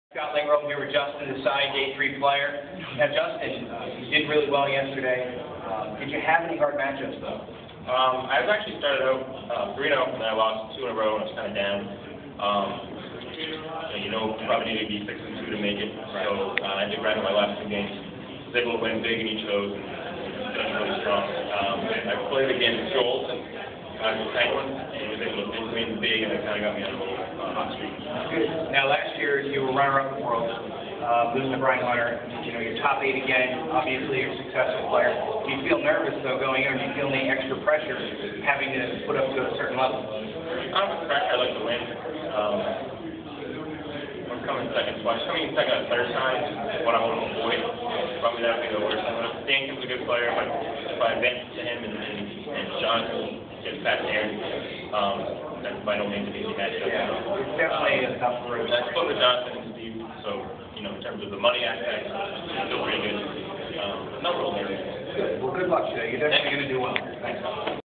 Scott Lingro here with Justin Desai, day 3 player. Now, Justin, you did really well yesterday. Did you have any hard matchups, though? I was actually started out 3-0, and then I lost 2 in a row, and I was kind of down. Probably needed to be 6-2 to make it. So I did right in my last 2 games. I was able to win big in each of those, and finished really strong. I played against Joel, the Penguins, and was able to win big, and it kind of got me on a little hot streak. Now, last year you were runner-up in the world, losing to Brian Hunter. You know, you're top 8 again. Obviously, you're a successful player. Do you feel nervous though going in, or do you feel any extra pressure having to put up to a certain level? I'm pressure. I like to win. I'm coming second on third time is what I want to avoid. Probably that would be the worst. Stankin's a good player, but if I advance to him and Johnson gets past Aaron, that's by no means an easy matchup. Yeah, it's definitely a tough road. I spoke to Johnson and Steve, so in terms of the money aspect, it's still pretty good. No real nervous. Good. Well, good luck today. You're definitely going to do well. Thanks.